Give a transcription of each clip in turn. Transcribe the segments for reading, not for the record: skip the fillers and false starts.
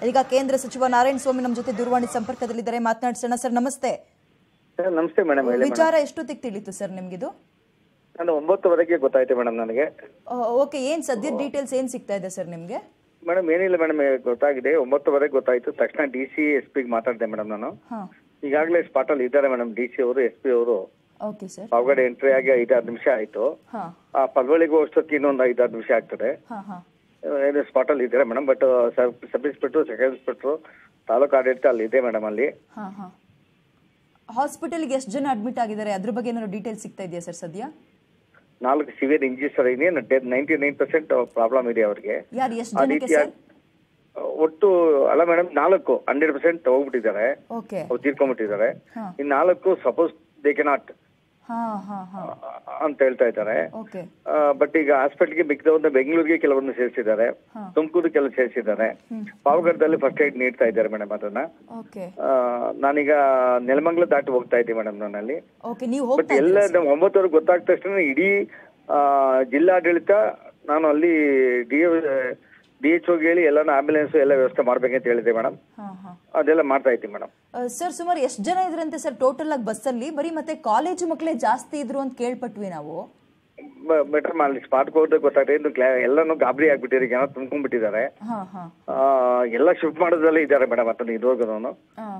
ಈಗ ಕೇಂದ್ರ ಸಚಿವ ನಾರಾಯಣಸ್ವಾಮಿ ನಮ್ಮ ಜೊತೆ ದೂರವಾಣಿ ಸಂಪರ್ಕದಲ್ಲಿದ್ದಾರೆ, ಮಾತನಾಡಿಸೋಣ. ಸರ್ ನಮಸ್ತೆ. ನಮಸ್ತೆ ಮೇಡಮ್. ವಿಚಾರ ಎಷ್ಟೊತ್ತಿಗೆ ತಿಳಿತು ಸರ್ ನಿಮ್ಗಿದು? ನಾನು 9:00ವರೆಗೆ ಗೊತ್ತಾಯ್ತು ಮೇಡಮ್ ನನಗೆ. ಓಕೆ, ಏನ್ ಸದ್ಯದ ಡೀಟೇಲ್ಸ್ ಏನ್ ಸಿಗ್ತಾ ಇದೆ ಸರ್ ನಿಮ್ಗೆ? ಮೇಡಮ್ ಏನಿಲ್ಲ ಮೇಡಮ್, ಗೊತ್ತಾಗಿದೆ 9:00ವರೆಗೆ ಗೊತ್ತಾಯ್ತು. ತಕ್ಷಣ DC SP ಮಾತಾಡಿದೆ ಮೇಡಮ್ ನಾನು. ಈಗಾಗಲೇ ಸ್ಪಾಟ್ ಅಲ್ಲಿ ಇದ್ದಾರೆ ಮೇಡಮ್ DC ಅವರು, SP ಅವರು. Okay sir. ಹೊರಗಡೆ ಎಂಟ್ರಿ ಆಗಿ 5-6 ನಿಮಿಷ ಆಯ್ತು. ಆ ಪಲ್ವಳಿಗೂ ಅಷ್ಟೊತ್ತಿಗೆ ಇನ್ನೊಂದು 5-6 ನಿಮಿಷ ಆಗ್ತದೆ. ಸ್ಪಾಟ್ ಅಲ್ಲಿ ಇದ್ದಾರೆ madam. But sub inspector, second inspector, ತಾಲೂಕು ಆಡಳಿತ ಅಲ್ಲಿ ಇದೆ ಮೇಡಮ್. ಅಲ್ಲಿ ಹಾಸ್ಪಿಟಲ್ಗೆ ಎಷ್ಟು ಜನ ಅಡ್ಮಿಟ್ ಆಗಿದ್ದಾರೆ ಅದ್ರ ಬಗ್ಗೆ ಏನಾದ್ರು ಡೀಟೇಲ್ಸ್ ಸಿಗ್ತಾ ಇದೆಯಾ ಸರ್ ಸದ್ಯ? 4 ಸಿವಿಯರ್ ಇಂಜರೀಸ್ ಇದೆ. 99% ಪ್ರಾಬ್ಲಮ್ ಇದೆ ಅವ್ರಿಗೆ. ಯಾರು ಎಷ್ಟು ಜನಕ್ಕೆ ಸರ್? ಒಟ್ಟು ಅಲ್ಲ ಮೇಡಮ್, 4 100% ಹೋಗ್ಬಿಟ್ಟಿದ್ದಾರೆ, ಅವ್ರು ತೀರ್ಕೊಂಡ್ಬಿಟ್ಟಿದ್ದಾರೆ. ಇನ್ನು 4 ಸಪೋಸ್ ದೇ ಕೆನಾಟ್ ಅಂತ ಹೇಳ್ತಾ ಇದ್ದಾರೆ. ಬಟ್ ಈಗ ಹಾಸ್ಪಿಟಲ್ಗೆ ಮಿಕ್ಕಿದವ್ರನ್ನ ಬೆಂಗಳೂರಿಗೆ ಕೆಲವೊಂದು ಸೇರಿಸಿದ್ದಾರೆ, ತುಮಕೂರು ಕೆಲವು ಸೇರಿಸಿದ್ದಾರೆ, ಪಾವಗಡದಲ್ಲಿ ಫಸ್ಟ್ ಏಡ್ ನೀಡ್ತಾ ಇದ್ದಾರೆ ಮೇಡಮ್. ಅದನ್ನ ನಾನೀಗ ನೆಲಮಂಗಲ ದಾಟಿ ಹೋಗ್ತಾ ಇದ್ದೀನಿ ಮೇಡಮ್ ನಾನಲ್ಲಿ. ಬಟ್ ಎಲ್ಲ 9:00ವರೆಗೆ ಗೊತ್ತಾಗ್ತ ತಕ್ಷಣ ಇಡೀ ಜಿಲ್ಲಾಡಳಿತ, ನಾನು ಅಲ್ಲಿ DHO ಹೇಳಿ ಎಲ್ಲ ಆಂಬ್ಯುಲೆನ್ಸ್ ಎಲ್ಲ ವ್ಯವಸ್ಥೆ ಮಾಡ್ಬೇಕಂತ ಹೇಳಿದೆ ಮೇಡಮ್. ಅದೆಲ್ಲ ಮಾಡ್ತಾ ಇದ್ದೀವಿ ಮೇಡಮ್. ಸರ್ ಸುಮಾರು ಎಷ್ಟು ಜನ ಇದ್ರಂತೆ ಸರ್ ಟೋಟಲ್ ಆಗಿ ಬಸ್ಸಲ್ಲಿ? ಬರೀ ಮತ್ತೆ ಕಾಲೇಜು ಮಕ್ಕಳೇ ಜಾಸ್ತಿ ಇದ್ರು ಅಂತ ಕೇಳ್ಪಟ್ವಿ ನಾವು. ಮೇಡಮ್ ಅಲ್ಲಿ ಸ್ಪಾಟ್ಗೆ ಹೋದ್ರೆ ಗೊತ್ತಾಗ್ತದೆ, ಎಲ್ಲಾನು ಗಾಬರಿ ಆಗ್ಬಿಟ್ಟಿದ್ದಾರೆ, ಜನ ತುಂಬ್ಕೊಂಡ್ಬಿಟ್ಟಿದ್ದಾರೆ. ಎಲ್ಲ ಶಿಫ್ಟ್ ಮಾಡೋದ್ರಲ್ಲೇ ಇದ್ದಾರೆ ಮೇಡಮ್. ಅದನ್ನ ಇದುವರೆಗೂ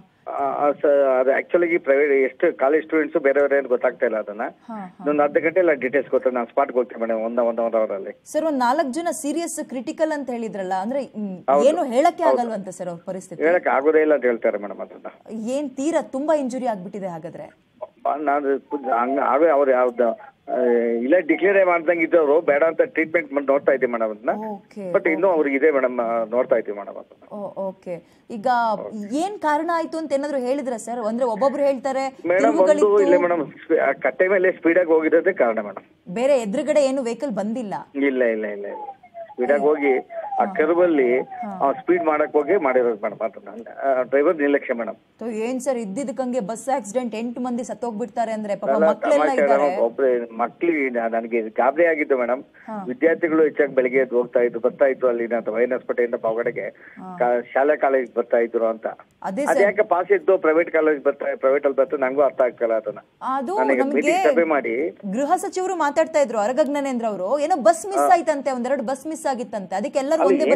ಅದು ಆಕ್ಚುಲಿ ಪ್ರೈವೇಟ್ ಎಷ್ಟು ಕಾಲೇಜ್ ಸ್ಟೂಡೆಂಟ್ಸ್ ಬೇರೆಯವರೇ ಗೊತ್ತಾಗ್ತಾ ಇಲ್ಲ. ಅದನ್ನ ಇನ್ನೊಂದು ಅರ್ಧ ಗಂಟೆ ಎಲ್ಲ ಡೀಟೇಲ್ಸ್ ಗೊತ್ತಾಗ ನಾನು ಸ್ಪಾಟ್ಗೆ ಹೋಗ್ತೀನಿ ಮೇಡಮ್. ಒಂದು ಅವರಲ್ಲಿ ಸರ್ ಒಂದ್ 4 ಜನ ಸೀರಿಯಸ್ ಕ್ರಿಟಿಕಲ್ ಅಂತ ಹೇಳಿದ್ರಲ್ಲ, ಅಂದ್ರೆ ಏನು ಹೇಳಕ್ಕೆ ಆಗಲ್ವಂತ ಸರ್ ಅವ್ರ ಪರಿಸ್ಥಿತಿ? ಹೇಳಕ್ ಆಗೋದೇ ಇಲ್ಲ ಅಂತ ಹೇಳ್ತಾರೆ ಮೇಡಮ್. ಅದನ್ನ ಏನ್ ತೀರಾ ತುಂಬಾ ಇಂಜುರಿ ಆಗ್ಬಿಟ್ಟಿದೆ ಹಾಗಾದ್ರೆ? ನಾನು ಅವ್ರು ಯಾವ್ದು ಇಲ್ಲ ಡಿಕ್ಲೇರ್ ಮಾಡ್ದಂಗೆ ಇದ್ದವರು ಬೇಡ ಅಂತ ಟ್ರೀಟ್ಮೆಂಟ್ ನೋಡ್ತಾ ಇದ್ದೀವಿ ಮೇಡಮ್ ಅದನ್ನ. ಬಟ್ ಇನ್ನೂ ಅವ್ರಿಗೆ ಇದೆ ಮೇಡಮ್, ನೋಡ್ತಾ ಇದ್ದೀವಿ ಮೇಡಮ್ ಅದನ್ನ. ಓಕೆ, ಈಗ ಏನ್ ಕಾರಣ ಆಯ್ತು ಅಂತ ಏನಾದ್ರು ಹೇಳಿದ್ರ ಸರ್? ಅಂದ್ರೆ ಒಬ್ಬೊಬ್ರು ಹೇಳ್ತಾರೆ ಮೇಡಮ್, ಒಂದು ಇಲ್ಲ ಮೇಡಮ್, ಕಟ್ಟೆ ಮೇಲೆ ಸ್ಪೀಡ್ ಆಗಿ ಹೋಗಿರೋದೇ ಕಾರಣ ಮೇಡಮ್. ಬೇರೆ ಎದುರುಗಡೆ ಏನು ವೆಹಿಕಲ್ ಬಂದಿಲ್ಲ? ಇಲ್ಲ ಇಲ್ಲ ಇಲ್ಲ ಇಲ್ಲ, ಸ್ಪೀಡ್ ಆಗಿ ಹೋಗಿ ಆ ಕರ್ವಲ್ಲಿ ಸ್ಪೀಡ್ ಮಾಡಕ್ ಹೋಗಿ ಮಾಡಿರೋದು ಮೇಡಮ್. ಡ್ರೈವರ್ ನಿರ್ಲಕ್ಷ್ಯ ಮೇಡಮ್. ಏನ್ ಸರ್ ಇದ್ದಿದ್ದಕ್ಕಂಗೆ ಬಸ್ ಆಕ್ಸಿಡೆಂಟ್ 8 ಮಂದಿ ಸತ್ತೋಗ್ಬಿಡ್ತಾರೆ ಅಂದ್ರೆ ಪಾಪ ಮಕ್ಕಳೆಲ್ಲ ಇದ್ದಾರೆ. ಮಕ್ಳಿಗೆ ನನಗೆ ಗಾಬರಿ ಆಗಿತ್ತು ಮೇಡಮ್. ವಿದ್ಯಾರ್ಥಿಗಳು ಹೆಚ್ಚಾಗಿ ಬೆಳಿಗ್ಗೆ ಹೋಗ್ತಾ ಇದ್ರು, ಬರ್ತಾ ಇದ್ರು ಅಲ್ಲಿನ ವೈನಸ್ಪೇಟೆಯಿಂದ ಪಾವಗಡೆಗೆ ಶಾಲಾ ಕಾಲೇಜ್ ಬರ್ತಾ ಇದ್ರು ಅಂತ. ಅದ್ಯಾಕೆ ಪಾಸ್ ಇತ್ತು ಪ್ರೈವೇಟ್ ಕಾಲೇಜ್ ಪ್ರೈವೇಟ್ ಅಲ್ಲಿ ಬರ್ತಾ ನಂಗೂ ಅರ್ಥ ಆಗ್ತಲ್ಲ ಅದನ್ನ. ಅದು ಸಭೆ ಮಾಡಿ ಗೃಹ ಸಚಿವರು ಮಾತಾಡ್ತಾ ಇದ್ರು, ಅರಗಜ್ಞಾನೇಂದ್ರ ಅವರು, ಏನೋ ಬಸ್ ಮಿಸ್ ಆಯ್ತಂತೆ, 1-2 ಬಸ್ ಮಿಸ್ ಆಗಿತ್ತಂತೆ, ಅದಕ್ಕೆ ಎಲ್ಲರೂ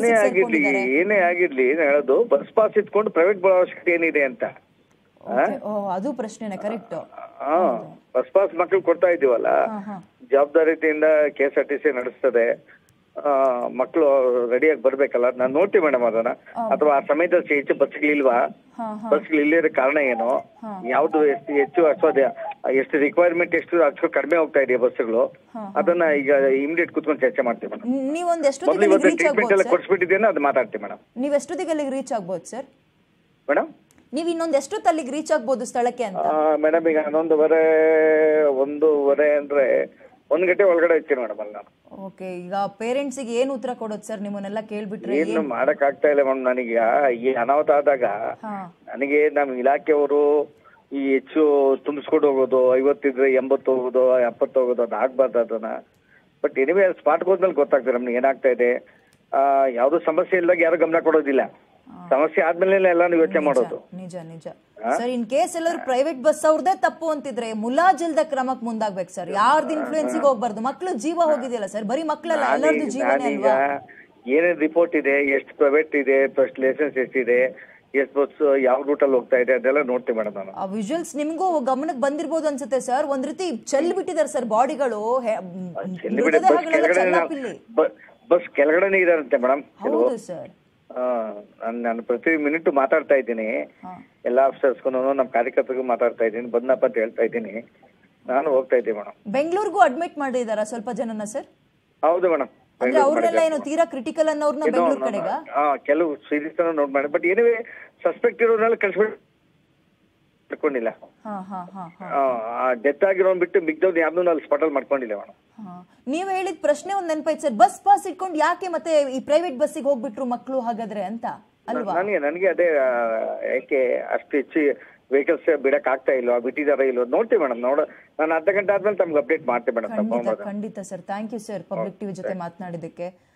ಏನೇ ಆಗಿರ್ಲಿ ಹೇಳೋದು, ಬಸ್ ಪಾಸ್ ಇಟ್ಕೊಂಡು ಪ್ರೈವೇಟ್ ಬರೋ ಅವಶ್ಯಕತೆ ಏನಿದೆ ಅಂತ. ಅದು ಪ್ರಶ್ನೆನೇ ಕರೆಕ್ಟ್. ಬಸ್ ಪಾಸ್ ಮಕ್ಳು ಕೊಡ್ತಾ ಇದೀವಲ್ಲ, ಜವಾಬ್ದಾರಿಯಿಂದ KSRTC ನಡೆಸ್ತದೆ, ಮಕ್ಕಳು ರೆಡಿಯಾಗಿ ಬರ್ಬೇಕಲ್ಲ. ನಾನು ನೋಡ್ತೀವಿ ಮೇಡಮ್ ಅದನ್ನ. ಅಥವಾ ಆ ಸಮಯದಲ್ಲಿ ಹೆಚ್ಚು ಬಸ್ಗಳಿಲ್ವಾ, ಬಸ್ಗಳು ಇಲ್ಲಿರೋ ಕಾರಣ ಏನು, ಯಾವ್ದು ಹೆಚ್ಚು ಅಥವಾ ಎಷ್ಟು ರಿಕ್ವೈರ್ಮೆಂಟ್ ಎಷ್ಟು ಅಷ್ಟು ಕಡಿಮೆ ಹೋಗ್ತಾ ಇದೆಯಾ ಬಸ್ಗಳು, ಅದನ್ನ ಈಗ ಇಮಿಡಿಯೇಟ್ ಕುತ್ಕೊಂಡು ಚರ್ಚೆ ಮಾಡ್ತೀವಿ ಮೇಡಮ್. ಟ್ರೀಟ್ಮೆಂಟ್ ಎಲ್ಲ ಕೊಡ್ಸ್ಬಿಟ್ಟಿದ್ದೇನೆ, ಅದು ಮಾತಾಡ್ತೀವಿ ಮೇಡಮ್. ನೀವ್ ಎಷ್ಟೊತ್ತಿಗೆ ಅಲ್ಲಿಗೆ ರೀಚ್ ಆಗ್ಬೋದು ಸರ್ ಮೇಡಮ್? ನೀವ್ ಇನ್ನೊಂದ್ ಎಷ್ಟೊತ್ತು ಅಲ್ಲಿಗೆ ರೀಚ್ ಆಗ್ಬೋದು ಸ್ಥಳಕ್ಕೆ ಅಂತ? ಮೇಡಮ್ ಈಗ 11:30 ಅಂದ್ರೆ 1 ಗಂಟೆ ಒಳಗಡೆ ಇರ್ತೀನಿ ಮೇಡಮ್ ಅಲ್ಲಿ ನಾನು. ಓಕೆ, ಈಗ ಪೇರೆಂಟ್ಸ್ ಗೆ ಏನ್ ಉತ್ತರ ಕೊಡೋದು ಸರ್ ನಿಮ್ಮನ್ನೆಲ್ಲ ಕೇಳ್ಬಿಟ್ರೆ? ಏನು ಮಾಡಕ್ ಆಗ್ತಾ ಇಲ್ಲ ಮೇಡಮ್. ನನಗೆ ಈ ಅನಾಹುತ ಆದಾಗ ನನಗೆ ನಮ್ಮ ಇಲಾಖೆಯವರು ಈ ಹೆಚ್ಚು ತುಂಬಿಸ್ಕೊಂಡು ಹೋಗೋದು, 50 ಇದ್ರೆ 80 ಹೋಗೋದು, 70 ಹೋಗೋದು, ಅದು ಆಗ್ಬಾರ್ದು ಅದನ್ನ. ಬಟ್ ಎನಿವೇ ಸ್ಪಾಟ್ಗೆ ಹೋದ್ಮೇಲೆ ಗೊತ್ತಾಗ್ತದೆ ನಮ್ಗೆ ಏನಾಗ್ತಾ ಇದೆ. ಯಾವ್ದು ಸಮಸ್ಯೆ ಇಲ್ದಾಗ ಯಾರು ಗಮನ ಕೊಡೋದಿಲ್ಲ, ಸಮಸ್ಯೆ ಆದ್ಮೇಲೆ ಎಲ್ಲಾನು ಯೋಚನೆ ಮಾಡೋದು. ನಿಜ ನಿಜ ಸರ್. ಇನ್ ಕೇಸ್ ಎಲ್ಲರೂ ಪ್ರೈವೇಟ್ ಬಸ್ ಅವ್ರದೇ ತಪ್ಪು ಅಂತಿದ್ರೆ ಮುಲಾಜಿಲ್ದ ಕ್ರಮಕ್ಕೆ ಮುಂದಾಗ್ಬೇಕು ಸರ್. ಯಾರ್ದು ಇನ್ಫ್ಲೂಯೆನ್ಸ್ ಹೋಗ್ಬಾರ್ದು. ಮಕ್ಳು ಜೀವ ಹೋಗಿದೆಯಲ್ಲ ಸರ್, ಬರೀ ಮಕ್ಳಲ್ಲ, ಎಲ್ಲರದ್ದು ಜೀವನೇ ಅಲ್ವಾ? ಏನೇನ್ ರಿಪೋರ್ಟ್ ಇದೆ, ಎಷ್ಟು ಪ್ರೈವೇಟ್ ಇದೆ, ಫಸ್ಟ್ ಲೈಸೆನ್ಸ್ ಎಷ್ಟಿದೆ, ಎಷ್ಟು ಬಸ್ ಯಾವ ರೂಟ್ ಅಲ್ಲಿ ಹೋಗ್ತಾ ಇದೆ, ಅದೆಲ್ಲ ನೋಡ್ತೀವಿ ಮೇಡಮ್ ನಾನು. ಆ ವಿಜುವಲ್ಸ್ ನಿಮ್ಗೂ ಗಮನಕ್ಕೆ ಬಂದಿರ್ಬೋದು ಅನ್ಸುತ್ತೆ ಸರ್. ಒಂದ್ ರೀತಿ ಚೆಲ್ ಬಿಟ್ಟಿದ್ದಾರೆ ಸರ್ ಬಾಡಿಗಳು. ಬಸ್ ಕೆಳಗಡೆನೇ ಇದಾರಂತೆ ಮೇಡಮ್. ಹೌದು ಸರ್. ನಾನು ಪ್ರತಿ ಮಿನಿಟ್ ಮಾತಾಡ್ತಾ ಇದ್ದೀನಿ, ಎಲ್ಲಾ ಆಫೀಸರ್ಸ್ಗೂ ನಮ್ಮ ಕಾರ್ಯಕರ್ತರಿಗೂ ಮಾತಾಡ್ತಾ ಇದ್ದೀನಿ, ಬಂದಪ್ಪ ಅಂತ ಹೇಳ್ತಾ ಇದ್ದೀನಿ. ನಾನು ಹೋಗ್ತಾ ಇದ್ದೀನಿ ಮೇಡಮ್. ಬೆಂಗಳೂರಿಗೂ ಅಡ್ಮಿಟ್ ಮಾಡಿದಾರ ಸ್ವಲ್ಪ ಜನನ ಸರ್? ಹೌದು ಮೇಡಮ್. ಅವ್ರನ್ನೆಲ್ಲ ಏನೋ ತೀರಾ ಕ್ರಿಟಿಕಲ್ ಅನ್ನೋರ್ನ ಬೆಂಗಳೂರು ಕಡೆಗ ಕೆಲವು ಸೀರೀಸ್ ನೋಟ್ ಮಾಡಿ. ಬಟ್ ಏನೇ ಸಸ್ಪೆಕ್ಟ್ ಇರೋದ್ರಲ್ಲಿ ಕಳ್ಸ್ಕೊಂಡಿಲ್ಲ. ಡೆತ್ ಆಗಿರೋನ್ ಬಿಟ್ಟು ಮಿಗ್ದವ್ರು ಯಾವ್ದು ಅಲ್ಲಿ ಸ್ಪಾಟಲ್ ಮಾಡ್ಕೊಂಡಿಲ್ಲ ಮೇಡಮ್. ನೀವ್ ಹೇಳಿದ ಪ್ರಶ್ನೆ ಒಂದ್ ನೆನಪಾಯ್ತು ಸರ್, ಬಸ್ ಪಾಸ್ ಇಟ್ಕೊಂಡು ಯಾಕೆ ಮತ್ತೆ ಈ ಪ್ರೈವೇಟ್ ಬಸ್ಸಿಗೆ ಹೋಗ್ಬಿಟ್ರು ಮಕ್ಕಳು ಹಾಗಾದ್ರೆ ಅಂತ ಅಲ್ವಾ? ನನಗೆ ಅದೇ ಯಾಕೆ ಅಷ್ಟು ಹೆಚ್ಚು ವೆಹಿಕಲ್ಸ್ ಬಿಡಕ್ ಆಗ್ತಾ ಇಲ್ವಾ, ಬಿಟ್ಟಿದಾರ ಇಲ್ವಾ ನೋಡ್ತೀವಿ ಮೇಡಮ್. ನಾನು ಅರ್ಧ ಗಂಟೆ ಆದ್ಮೇಲೆ ತಮ್ಗೆ ಅಪ್ಡೇಟ್ ಮಾಡ್ತೀವಿ ಮೇಡಮ್. ಖಂಡಿತ sir. Thank you sir public TV ಜೊತೆ ಮಾತನಾಡಿದ್ದಕ್ಕೆ.